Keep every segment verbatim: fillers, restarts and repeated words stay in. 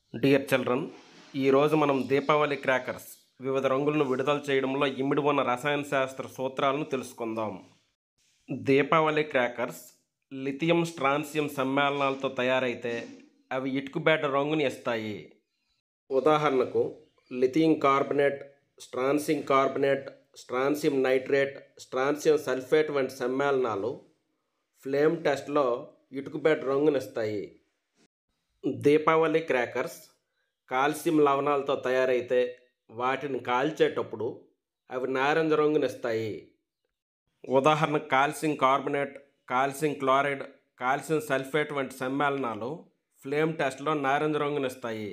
Dear children, ఈరోజు మనం Deepavali crackers వివిధ రంగులను విడుదల చేయడంలో ఇమిడి ఉన్న రసాయన శాస్త్ర సూత్రాలను తెలుసుకుందాం. దీపావళి క్రాకర్స్ లిథియం స్ట్రాన్సియం సమ్మేళనాలతో తయారైతే అవి ఇటుకుబేట రంగుని ఇస్తాయి. ఉదాహరణకు lithium carbonate, strontium carbonate, strontium nitrate, strontium sulphate వంటి సమ్మేళనాలు ఫ్లేమ్ టెస్ట్లో ఇటుకుబేట రంగునిస్తాయి. దీపావళి క్రాకర్స్ కాల్షియం లవణాలతో తయారైతే వాటిని కాల్చేటప్పుడు అవి నారింజ రంగునిస్తాయి. ఉదాహరణ calcium carbonate, calcium chloride, calcium sulphate వంటి సమ్మేళనాలు ఫ్లేమ్ టెస్ట్లో నారింజ రంగునిస్తాయి.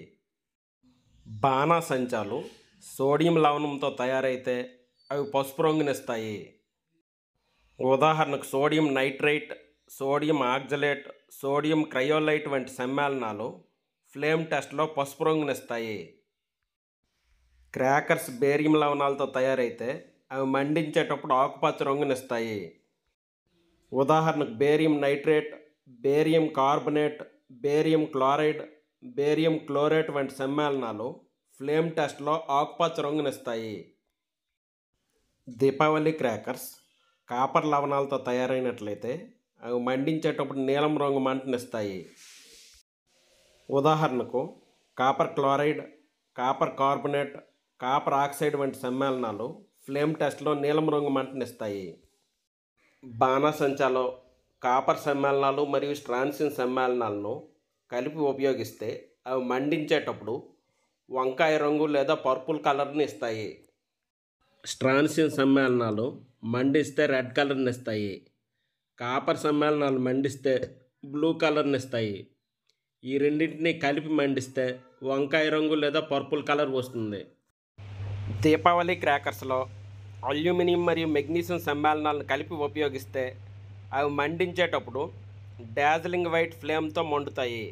బాణాసంచాలు సోడియం లవణంతో తయారైతే అవి పసుపు రంగునిస్తాయి. ఉదాహరణకు sodium nitrite, sodium oxalate, sodium cryolite వంటి సమ్మేళనాలు ఫ్లేమ్ టెస్ట్లో పసుపు రంగునిస్తాయి. క్రాకర్స్ బేరియం లవణాలతో తయారైతే అవి మండించేటప్పుడు ఆకుపచ్చ రంగునిస్తాయి. ఉదాహరణకు barium nitrate, barium carbonate, barium chloride, barium chlorate వంటి సమ్మేళనాలు ఫ్లేమ్ టెస్ట్లో ఆకుపచ్చ రంగునిస్తాయి. దీపావళి క్రాకర్స్ కాపర్ లవణాలతో తయారైనట్లయితే అవి మండించేటప్పుడు నీలం రంగు మంటనిస్తాయి. ఉదాహరణకు copper chloride, copper carbonate, copper oxide వంటి సమ్మేళనాలు ఫ్లేమ్ టెస్ట్లో నీలం రంగు మంటనిస్తాయి. బాణాసంచాలో కాపర్ సమ్మేళనాలు మరియు స్ట్రాన్సియం సమ్మేళనాలను కలిపి ఉపయోగిస్తే అవి మండించేటప్పుడు వంకాయ రంగు లేదా పర్పుల్ కలర్ని ఇస్తాయి. స్ట్రాన్సియం సమ్మేళనాలు మండిస్తే రెడ్ కలర్ని ఇస్తాయి. కాపర్ సమ్మేళనాలు మండిస్తే బ్లూ కలర్ని ఇస్తాయి. ఈ రెండింటిని కలిపి మండిస్తే వంకాయ రంగు లేదా పర్పుల్ కలర్ వస్తుంది. దీపావళి క్రాకర్స్లో అల్యూమినియం మరియు మెగ్నీషియం సమ్మేళనాలను కలిపి ఉపయోగిస్తే అవి మండించేటప్పుడు డాజ్లింగ్ వైట్ ఫ్లేమ్తో మండుతాయి.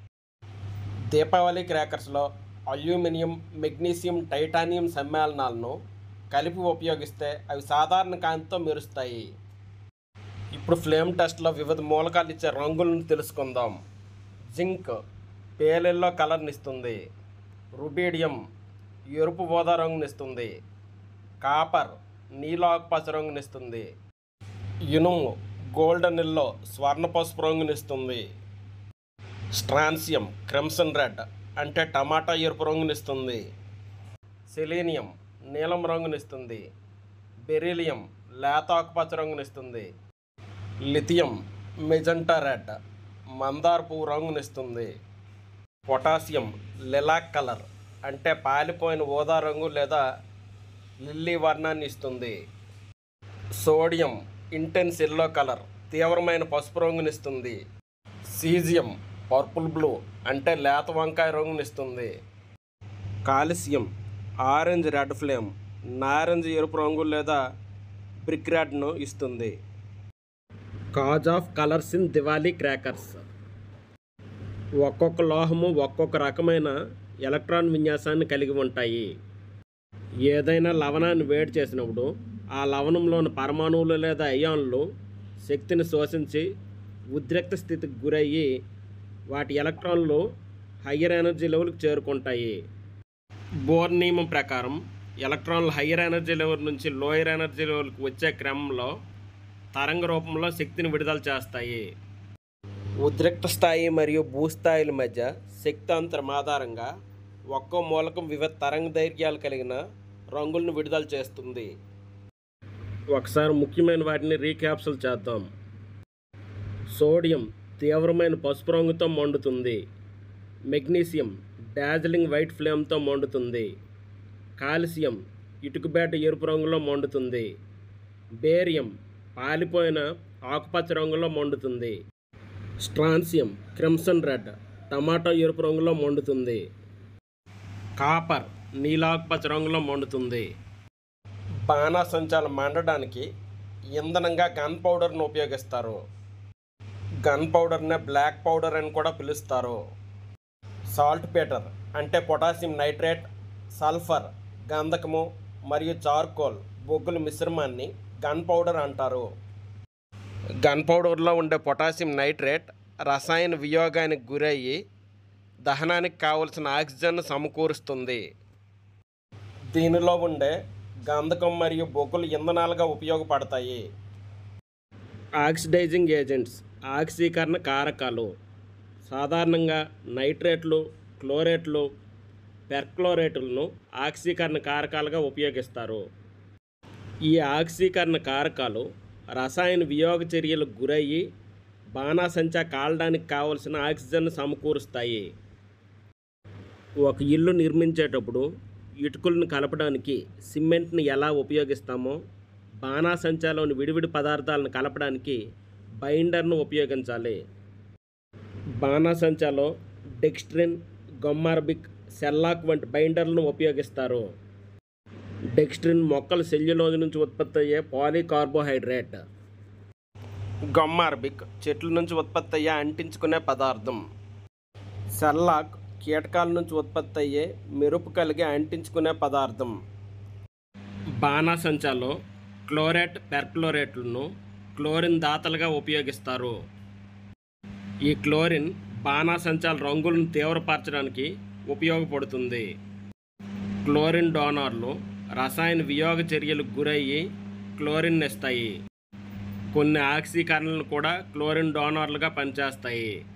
దీపావళి క్రాకర్స్లో అల్యూమినియం, మెగ్నీషియం, టైటానియం సమ్మేళనాలను కలిపి ఉపయోగిస్తే అవి సాధారణ కాంతితో మెరుస్తాయి. ఇప్పుడు ఫ్లేమ్ టెస్ట్లో వివిధ మూలకాలు ఇచ్చే రంగులను తెలుసుకుందాం. జింక్ పేలెల్లో కలర్నిస్తుంది. రుబీడియం ఎరుపు ఊదా రంగునిస్తుంది. కాపర్ నీలాకుపచ్చ రంగునిస్తుంది. ఇనుము గోల్డెన్ ఎల్లో స్వర్ణ పసుపు రంగునిస్తుంది. స్ట్రాన్సియం క్రిమ్సన్ రెడ్ అంటే టమాటా ఎరుపు రంగునిస్తుంది. సెలీనియం నీలం రంగునిస్తుంది. బెరీలియం లేత ఆకుపచ్చ రంగునిస్తుంది. లిథియం మెజెంటా రెడ్ మందార పువ్వు రంగునిస్తుంది. పొటాషియం లిలాక్ కలర్ అంటే పాలిపోయిన ఊదా రంగు లేదా లిల్లీ వర్ణాన్ని ఇస్తుంది. సోడియం ఇంటెన్స్ ఎల్లో కలర్ తీవ్రమైన పసుపు రంగునిస్తుంది. సీజియం పర్పుల్ బ్లూ అంటే లేత వంకాయ రంగునిస్తుంది. కాల్షియం ఆరెంజ్ రెడ్ ఫ్లేమ్ నారెంజ్ ఎరుపు రంగు లేదా బ్రిక్ రెడ్ను ఇస్తుంది. Cause of colours in Diwali crackers. ఒక్కొక్క లోహము ఒక్కొక్క రకమైన ఎలక్ట్రాన్ విన్యాసాన్ని కలిగి ఉంటాయి. ఏదైనా లవణాన్ని వేడి చేసినప్పుడు ఆ లవణంలోని పరమాణువులు లేదా అయాన్లు శక్తిని శోషించి ఉద్రిక్త స్థితికి గురయ్యి వాటి ఎలక్ట్రాన్లు హయ్యర్ ఎనర్జీ లెవెల్కి చేరుకుంటాయి. బోర్ నియమం ప్రకారం ఎలక్ట్రాన్లు హయ్యర్ ఎనర్జీ లెవెల్ నుంచి లోయర్ ఎనర్జీ లెవెల్కి వచ్చే క్రమంలో తరంగ రూపంలో శక్తిని విడుదల చేస్తాయి. ఉద్రిక్త స్థాయి మరియు భూస్థాయిల మధ్య శక్తి అంతరం ఆధారంగా ఒక్కో మూలకం వివిధ తరంగ దైర్ఘ్యాలు కలిగిన రంగులను విడుదల చేస్తుంది. ఒకసారి ముఖ్యమైన వాటిని రీక్యాప్సుల్ చేద్దాం. సోడియం తీవ్రమైన పసుపు రంగుతో మండుతుంది. మెగ్నీషియం డాజ్లింగ్ వైట్ ఫ్లేమ్తో మండుతుంది. కాల్షియం ఇటుకుబేట ఎరుపు రంగులో మండుతుంది. బేరియం పాలిపోయిన ఆకుపచ్చ రంగులో మండుతుంది. స్ట్రాన్సియం క్రిమ్సన్ రెడ్ టమాటా ఎరుపు రంగులో మండుతుంది. కాపర్ నీలాకుపచ్చ రంగులో మండుతుంది. బాణాసంచాలు మండడానికి ఇంధనంగా గన్ పౌడర్ను ఉపయోగిస్తారు. గన్ పౌడర్నే బ్లాక్ పౌడర్ అని కూడా పిలుస్తారు. సాల్ట్ పేటర్ అంటే పొటాషియం నైట్రేట్, సల్ఫర్ గంధకము మరియు చార్కోల్ బొగ్గుల మిశ్రమాన్ని గన్ పౌడర్ అంటారు. గన్ పౌడర్లో ఉండే పొటాషియం నైట్రేట్ రసాయన వియోగానికి గురయ్యి దహనానికి కావలసిన ఆక్సిజన్ సమకూరుస్తుంది. దీనిలో ఉండే గంధకం మరియు బొగ్గులు ఇంధనాలుగా ఉపయోగపడతాయి. ఆక్సిడైజింగ్ ఏజెంట్స్ ఆక్సీకరణ కారకాలు సాధారణంగా నైట్రేట్లు, క్లోరేట్లు, పెర్క్లోరేట్లను ఆక్సీకరణ కారకాలుగా ఉపయోగిస్తారు. ఈ ఆక్సీకరణ కారకాలు రసాయన వియోగ చర్యలకు గురయ్యి బాణాసంచా కాలడానికి కావలసిన ఆక్సిజన్ సమకూరుస్తాయి. ఒక ఇల్లు నిర్మించేటప్పుడు ఇటుకలను కలపడానికి సిమెంట్ని ఎలా ఉపయోగిస్తామో బాణాసంచాలోని విడివిడి పదార్థాలను కలపడానికి బైండర్ను ఉపయోగించాలి. బాణాసంచాలో డెక్స్ట్రిన్, గమ్మార్బిక్, సెల్లాక్ వంటి బైండర్లను ఉపయోగిస్తారు. డెక్స్ట్రిన్ మొక్కల సెల్యులోజ్ నుంచి ఉత్పత్తి అయ్యే పాలీకార్బోహైడ్రేట్. గమ్మార్బిక్ చెట్ల నుంచి ఉత్పత్తి అయ్యే అంటించుకునే పదార్థం. సెల్లాక్ కీటకాల నుంచి ఉత్పత్తి అయ్యే మెరుపు కలిగి అంటించుకునే పదార్థం. బాణాసంచాలో క్లోరేట్, పెర్క్లోరేట్లను క్లోరిన్ దాతలుగా ఉపయోగిస్తారు. ఈ క్లోరిన్ బాణాసంచాల రంగులను తీవ్రపరచడానికి ఉపయోగపడుతుంది. క్లోరిన్ డోనార్లు రసాయన వియోగ చర్యలకు గురయ్యి క్లోరిన్ ఇస్తాయి. కొన్ని ఆక్సీకరణలు కూడా క్లోరిన్ డోనార్లుగా పనిచేస్తాయి.